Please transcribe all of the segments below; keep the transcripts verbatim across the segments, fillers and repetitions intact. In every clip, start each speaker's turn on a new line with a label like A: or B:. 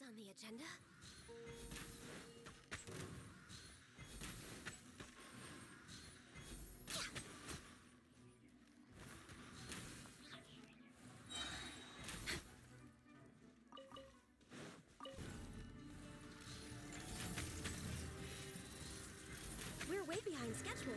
A: on the agenda? We're way behind schedule.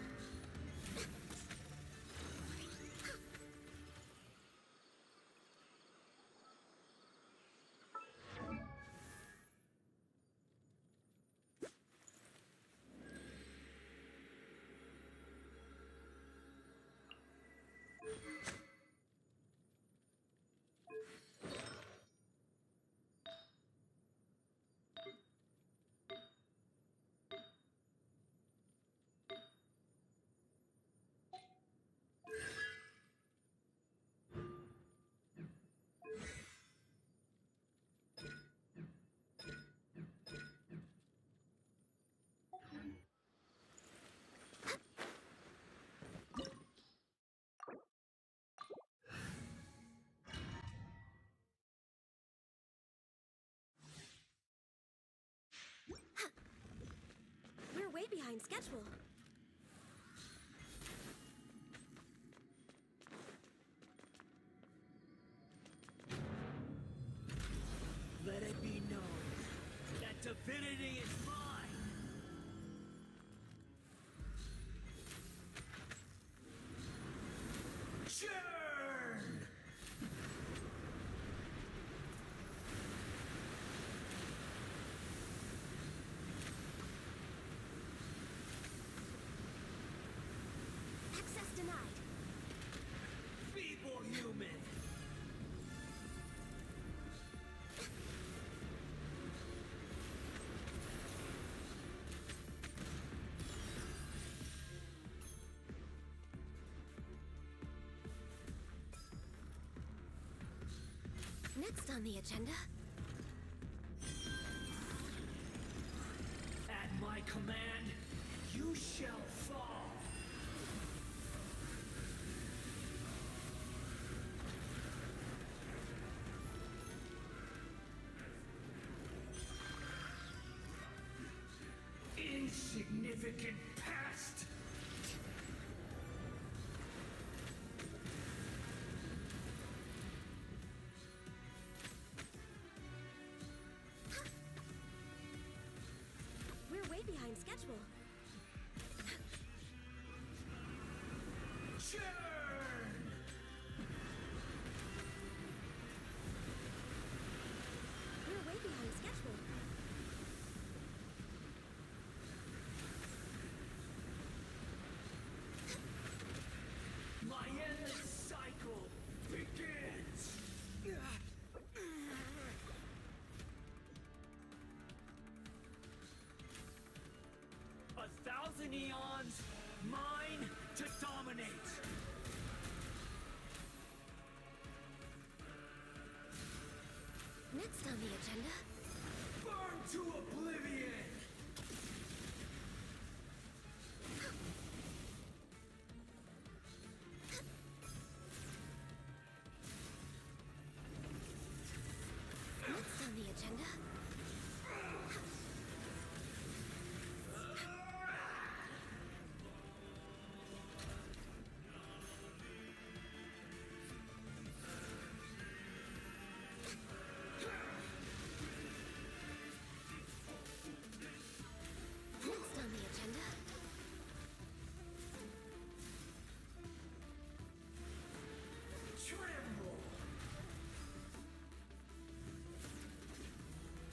A: We're way behind schedule.
B: Let it be known that divinity is mine! Churn!
A: Access denied.
B: Feeble human!
A: Next on the agenda?
B: At my command, you shall fall! Insignificant past!
A: We're way behind schedule.
B: Churn!
A: We're way behind schedule.
B: My endless cycle begins! A thousand eons, mine to dominate!
A: Next on the agenda?
B: Burn to oblivion!
A: Next on the agenda? Next on the agenda?
B: Tremble!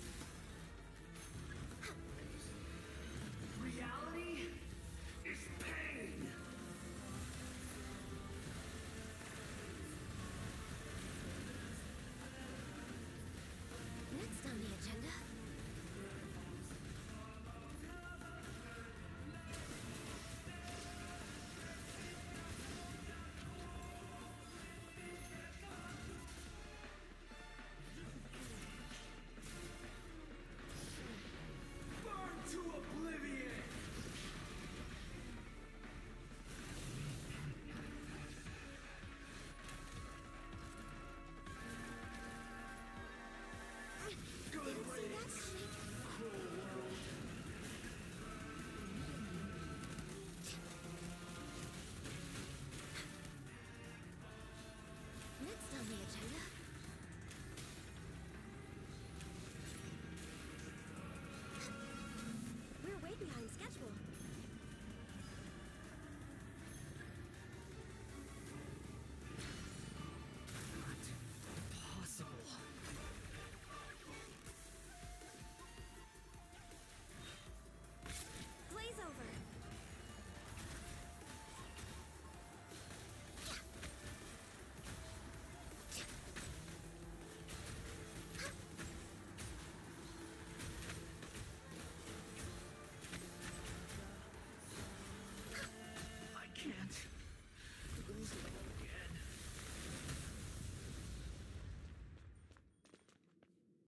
A: behind schedule.